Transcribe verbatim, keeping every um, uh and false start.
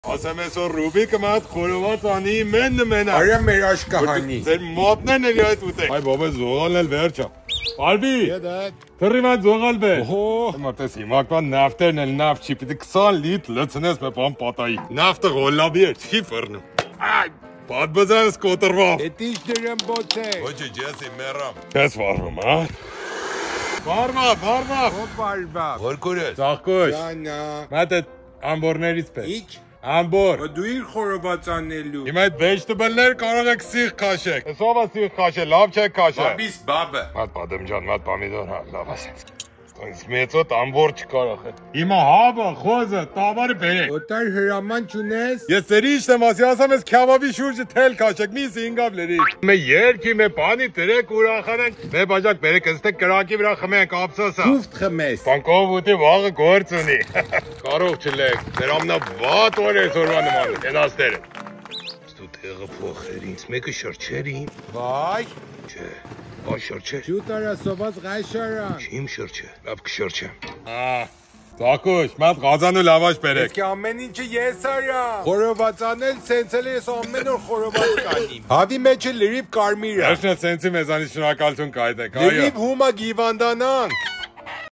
Ասեմ այսօր Ռուբիկը մատ խորոված անի մենը մենա։ Արա մեր աշկահանի։ Ձեր մոտներն էլի այդ ուտե։ Այ բաբա զողալն էլ վերջա։ Ալբի։ Եդակ։ Թռի մատ զողալ բե։ Օհո։ Մտես հիմա կան նավտերն էլ նավ չի, պիտի քսան լիտր լցնես մե բան պատայի։ Նավտը գոլաբի է, չի ֆռնում։ Այ բադբզանս կոտրվա։ Էտիշ դրեմ բոցե։ Ոչ ջեսի մերամ։ Քես վառում, հա։ Վառվա, վառվա։ Ո բարբա։ Որքուրես։ Ծաղկոש։ Ջանա։ Մատ այդ ամբորներից պես։ Իչ։ Ամբոր։ Դու իր խորոված անելու։ Հիմա այդ vegetable-ներ կարող եք սիղ քաշեք։ Էս ով է սիղ քաշել, լավ չէ քաշել։ Բաբիս բաբը։ Մատ բադամջան, մատ պոմիդոր, հա, լավ ասեց։ Այս մեծոտ ամբոր չկարող է։ Հիմա հաբը, խոզը, տավարը բերեք։ Օտար հրաման չունես։ Ես ծերի իշտեմ ասի ասամ ես քյավաբի շուրջը թել քաշեք, մի զինգավ լերի։ Մե երկի մե բանի դրեք ուրախանանք։ Մե բաժակ բերեք, ըստե կրակի վրա խմենք ափսոսա։ Ուֆտ խմես։ Բանկով ուտի վաղը գործ ունի։ Կարող չլեք, դեր ամնա վատ օր է զորվա նման, ենաստերը։ Ստու տեղը փոխեր ինձ, մեկը շրջերի։ Վայ։ Չէ, այ շրջեր։ Շուտարա սոված ղայշարա։ Չիմ շրջը, լավ կշրջեմ։ Ա, Ծակուշ, մատ գազանու լավաշ բերեք։ Իսկ ամեն ինչը ես արա։ Խորոված անել, սենցել ես ամեն օր խորոված կանիմ։ Հավի մեջը լրիվ կարմիր է։ Աշնա սենցի մեզանից շնորհակալություն կայդեք, այո։ Լրիվ հումա գիվանդանանք։